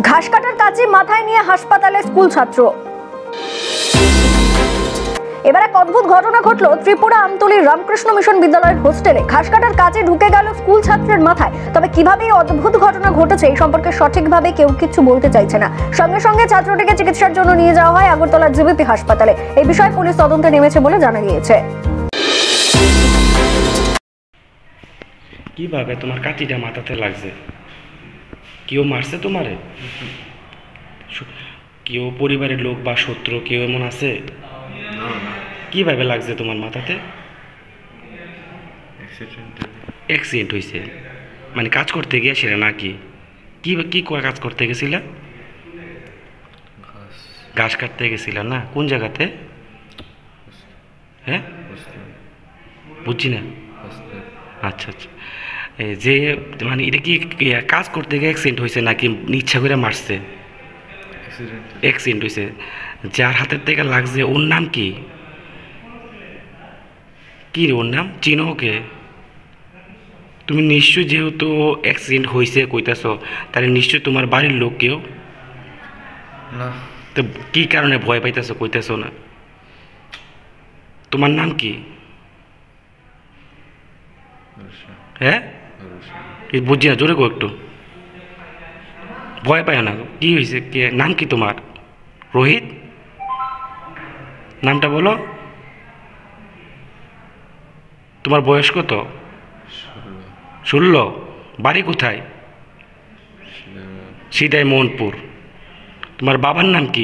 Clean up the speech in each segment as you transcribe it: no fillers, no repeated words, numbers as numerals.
ঘাস কাটার কাঁচি মাথায় নিয়ে হাসপাতালে স্কুল ছাত্র। এবার এক অদ্ভুত ঘটনা ঘটলো ত্রিপুরা আমতলীর রামকৃষ্ণ মিশন বিদ্যালয়ের হোস্টেলে। ঘাস কাটার কাঁচি ঢুকে গেল স্কুল ছাত্রের মাথায়। তবে কিভাবে এই অদ্ভুত ঘটনা ঘটেছে এই সম্পর্কে সঠিকভাবে কেউ কিছু বলতে চাইছে না। সঙ্গে সঙ্গে ছাত্রটিকে চিকিৎসার জন্য নিয়ে যাওয়া হয় আগরতলার জিবিপি হাসপাতালে। এই বিষয়ে পুলিশ তদন্তে নেমেছে বলে জানা গিয়েছে। কিভাবে তোমার কাঁচিটা মাথাতে লাগছে? কেউ মারছে তোমারে? কেউ পরিবারের লোক বা শত্রু কেউ এমন আছে? কিভাবে লাগছে তোমার মাথাতে? অ্যাক্সিডেন্ট হয়েছে মানে কাজ করতে গিয়েছিলে নাকি? কি কি কাজ করতে গেছিলে? ঘাস কাটতে গেছিলাম না? কোন জায়গাতে? হ্যাঁ, বুঝছি না। আচ্ছা আচ্ছা, যে মানে এটা কি কাজ করতে গিয়ে অ্যাক্সিডেন্ট হয়েছে নাকি ইচ্ছা করে মারছে? অ্যাক্সিডেন্ট হয়েছে। যার হাতের থেকে লাগছে ওর নাম কি? কি রে ওর নাম? চিনো ওকে? তুমি নিশ্চয়, যেহেতু অ্যাক্সিডেন্ট হয়েছে কইতাছ, তাহলে নিশ্চয় তোমার বাড়ির লোক কেউ না। তো কি কারণে ভয় পাইতেছ কইতেছ না? তোমার নাম কি? হ্যাঁ, বুঝছি না, জোরে কো একটু। ভয় পায় না, কি হয়েছে? নাম কি তোমার? রোহিত? নামটা বলো। তোমার বয়স কত? 16। বাড়ি কোথায়? সিদাই মোহনপুর। তোমার বাবার নাম কি?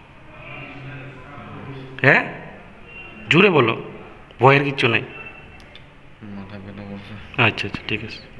হ্যাঁ, জোরে বলো, ভয়ের কিচ্ছু নাই। আচ্ছা আচ্ছা, ঠিক আছে।